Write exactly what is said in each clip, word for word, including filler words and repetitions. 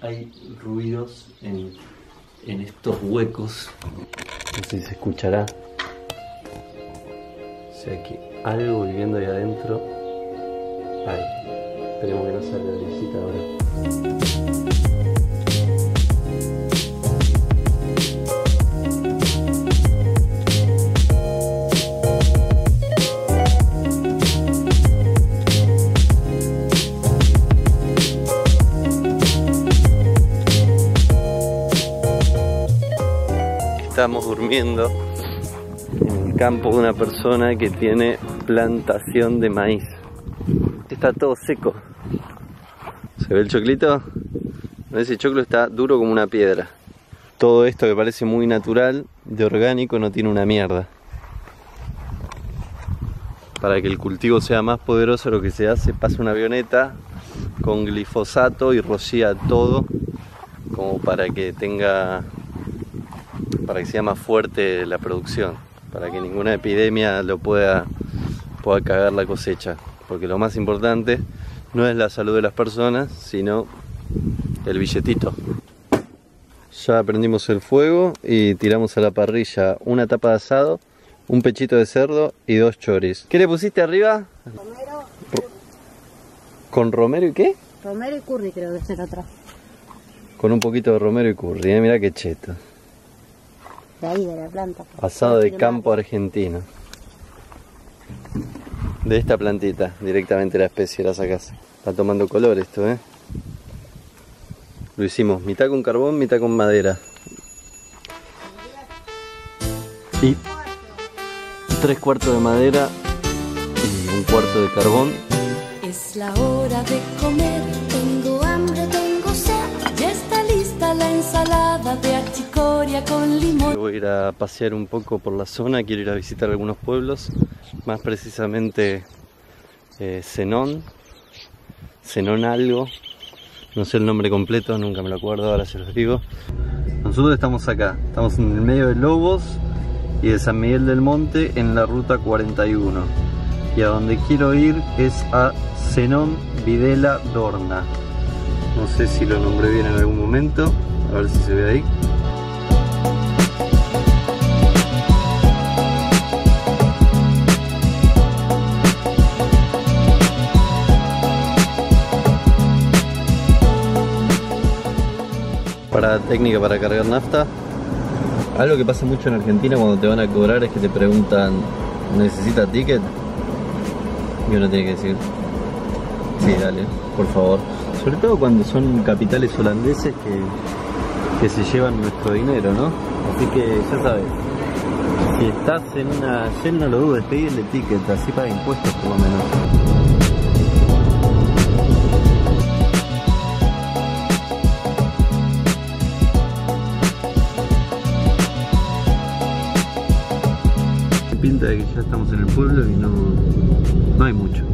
hay ruidos en, en estos huecos. No sé si se escuchará. O sea que algo viviendo ahí adentro hay. Esperemos que no salga la visita ahora. Estamos durmiendo en el campo de una persona que tiene plantación de maíz. Está todo seco. ¿Se ve el choclito? Ese choclo está duro como una piedra. Todo esto que parece muy natural, de orgánico, no tiene una mierda. Para que el cultivo sea más poderoso, lo que se hace, pasa una avioneta con glifosato y rocía todo como para que tenga... para que sea más fuerte la producción, para que ninguna epidemia lo pueda, pueda cagar la cosecha, porque lo más importante no es la salud de las personas, sino el billetito. Ya prendimos el fuego y tiramos a la parrilla una tapa de asado, un pechito de cerdo y dos choris. ¿Qué le pusiste arriba? Romero. Ro ¿Con romero y qué? Romero y curry creo que es el otro. Con un poquito de romero y curry, ¿eh? Mirá qué cheto. De ahí, de la planta. Asado de campo argentino. De esta plantita, directamente la especie la sacás. Está tomando color esto, ¿eh? Lo hicimos mitad con carbón, mitad con madera. Y tres cuartos de madera y un cuarto de carbón. Es la hora de comer, tengo hambre, tengo sed. Ya está lista la ensalada de achicoria con limón. Voy a ir a pasear un poco por la zona, quiero ir a visitar algunos pueblos, más precisamente eh, Zenón, Zenón algo, no sé el nombre completo, nunca me lo acuerdo, ahora se los digo. Nosotros estamos acá, estamos en el medio de Lobos y de San Miguel del Monte en la ruta cuarenta y uno. Y a donde quiero ir es a Zenón Videla Dorna. No sé si lo nombré bien en algún momento, a ver si se ve ahí. Para técnica para cargar nafta. Algo que pasa mucho en Argentina cuando te van a cobrar es que te preguntan, ¿necesita ticket? Y uno tiene que decir, sí, dale, por favor. Sobre todo cuando son capitales holandeses que, que se llevan nuestro dinero, ¿no? Así que ya sabes, si estás en una Shell no lo dudes, pedile ticket, así paga impuestos por lo menos. Pinta de que ya estamos en el pueblo y no, no hay mucho.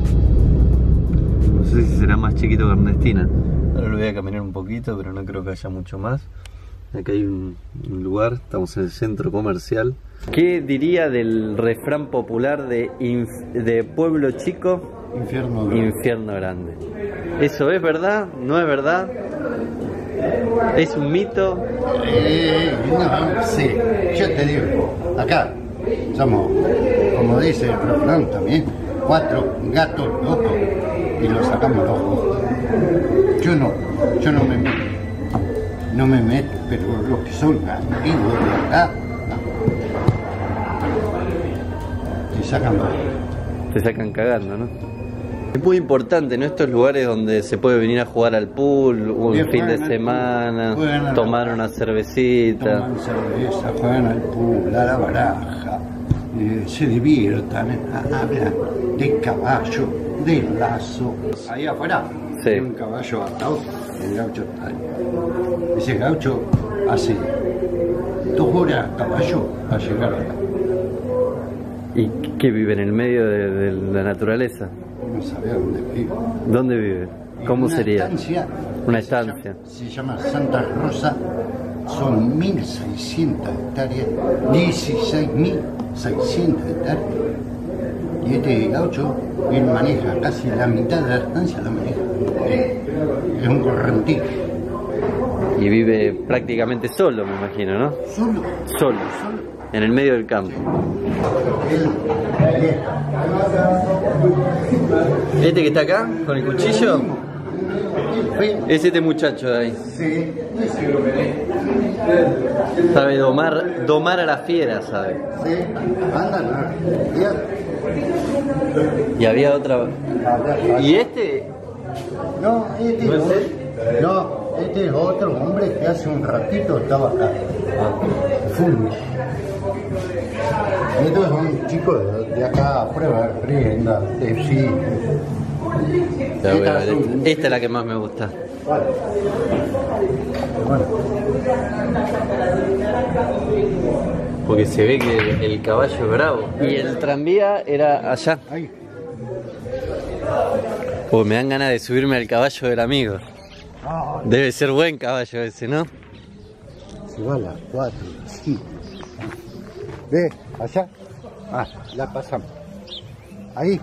No sé si será más chiquito que Ernestina. Ahora lo voy a caminar un poquito, pero no creo que haya mucho más. Acá hay un, un lugar, estamos en el centro comercial. ¿Qué diría del refrán popular de, inf, de pueblo chico? Infierno grande. Infierno grande. ¿Eso es verdad? ¿No es verdad? ¿Es un mito? Eh, no, sí, yo te digo, acá somos, como dice el refrán también, cuatro gatos locos y los sacamos los ojos. Yo no, yo no me meto, no me meto, pero los que son antiguos de acá, te sacan, te sacan cagando, ¿no? Es muy importante, ¿no? Estos lugares donde se puede venir a jugar al pool un Bien, fin de al semana, pool, tomar una cervecita. toman cerveza, juegan al pool, a la baraja, eh, se diviertan, eh, hablan de caballo, de lazo. Ahí afuera Sí. hay un caballo atado, el gaucho está ahí. Ese gaucho hace dos horas a caballo para llegar acá. ¿Y qué vive en el medio de, de la naturaleza? No sabe dónde vive. ¿Dónde vive? ¿Cómo Una sería? Estancia, Una se estancia. llama- Se llama Santa Rosa, son mil seiscientas hectáreas, dieciséis mil seiscientas hectáreas. Y este gaucho, él maneja casi la mitad de la estancia, la maneja. Eh, Es un correntino. Y vive prácticamente solo, me imagino, ¿no? Solo. Solo, en el medio del campo. Este que está acá, con el cuchillo, es este muchacho de ahí. Sí. Sabe domar, domar a la fiera, sabe. Sí. Anda, Y había otra. ¿Y este? no, este ¿No es no, él? no, este es otro hombre que hace un ratito estaba acá. Fulvio. Esto es un chico de, de acá a prueba, rienda, de sí. Ya voy a ver, esta, esta es la que más me gusta. Vale. Bueno. Porque se ve que el caballo es bravo. Y el tranvía era allá. Ahí. Pues me dan ganas de subirme al caballo del amigo. Ah, Debe ser buen caballo ese, ¿no? se va a las cuatro, sí. ¿Ve? Allá. Ah, la pasamos. Ahí.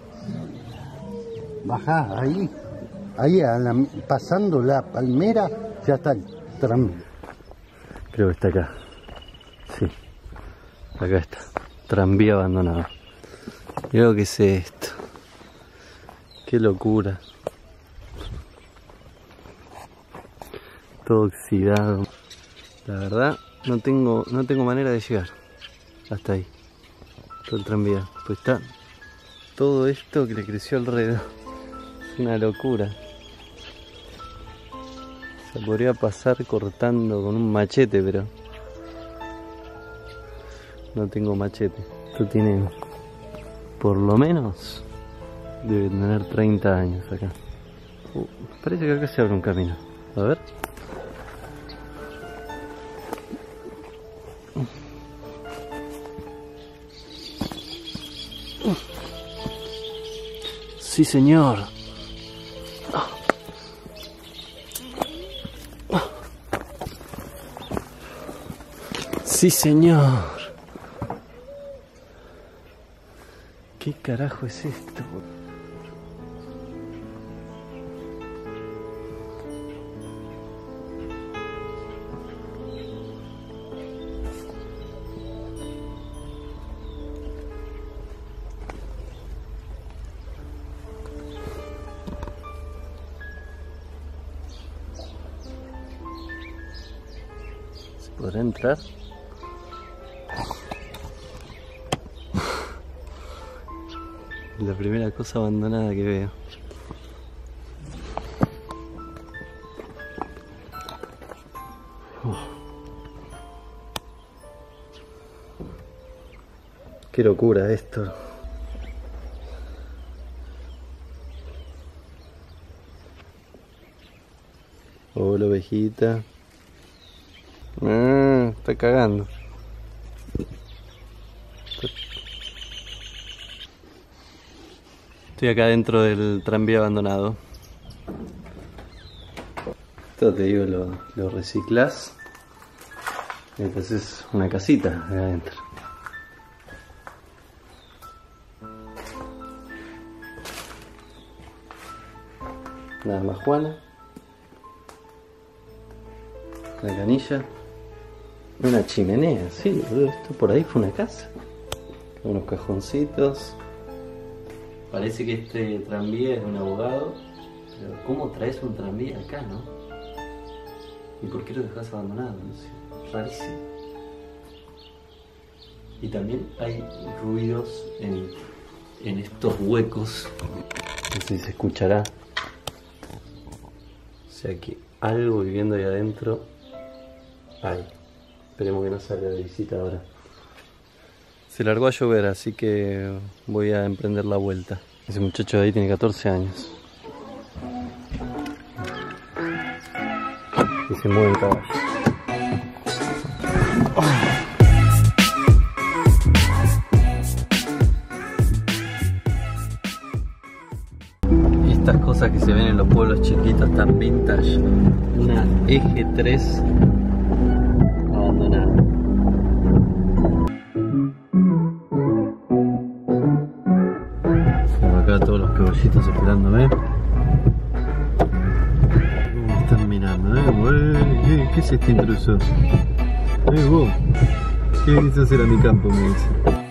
Bajá, ahí. Ahí, a la, pasando la palmera, ya está el tranvía. Creo que está acá. Sí. Acá está. Tranvía abandonado. Mirá lo que es esto. Qué locura. Todo oxidado. La verdad, no tengo, no tengo manera de llegar hasta ahí. Todo el tranvía. Pues está todo esto que le creció alrededor. Es una locura. Se podría pasar cortando con un machete, pero no tengo machete. Esto tiene, por lo menos, debe tener treinta años acá. Uh, parece que acá se abre un camino. A ver. Sí, señor. Sí, señor. ¿Qué carajo es esto? ¿Se podrá entrar? La primera cosa abandonada que veo. Oh. Qué locura esto. Hola, ovejita. Ah, está cagando. Estoy acá dentro del tranvía abandonado. Esto te digo, lo, lo reciclas y entonces una casita acá adentro. Nada más Juana. La canilla. Una chimenea, sí, esto por ahí fue una casa. Unos cajoncitos. Parece que este tranvía es un abogado, pero ¿cómo traes un tranvía acá, no? ¿Y por qué lo dejas abandonado? No sé, rarísimo. Y también hay ruidos en, en estos huecos. No sé si se escuchará. O sea que algo viviendo ahí adentro hay. Esperemos que no salga de visita ahora. Se largó a llover, así que voy a emprender la vuelta. Ese muchacho de ahí tiene catorce años. Y se mueve el caballo. Estas cosas que se ven en los pueblos chiquitos tan vintage. Una eje tres abandonada. Acá todos los caballitos esperándome. Me están mirando, ¿eh? ¿Qué es este intruso? Eh, vos, ¿qué viniste a hacer a mi campo? Me dice.